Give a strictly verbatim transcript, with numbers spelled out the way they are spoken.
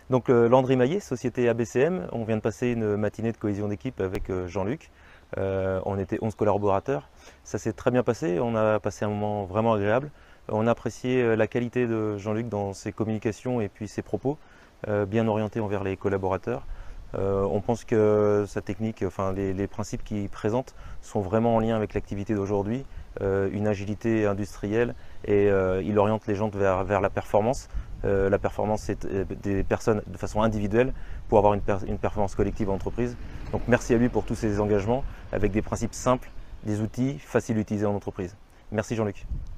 Donc euh, Landry Maillet, société A B C M, on vient de passer une matinée de cohésion d'équipe avec euh, Jean-Luc. Euh, on était onze collaborateurs. Ça s'est très bien passé, on a passé un moment vraiment agréable. On a apprécié euh, la qualité de Jean-Luc dans ses communications et puis ses propos, euh, bien orientés envers les collaborateurs. Euh, on pense que sa technique, enfin les, les principes qu'il présente sont vraiment en lien avec l'activité d'aujourd'hui, euh, une agilité industrielle et euh, il oriente les gens vers, vers la performance. Euh, la performance, c'est euh, des personnes de façon individuelle pour avoir une, per une performance collective en entreprise. Donc merci à lui pour tous ses engagements avec des principes simples, des outils faciles à utiliser en entreprise. Merci Jean-Luc.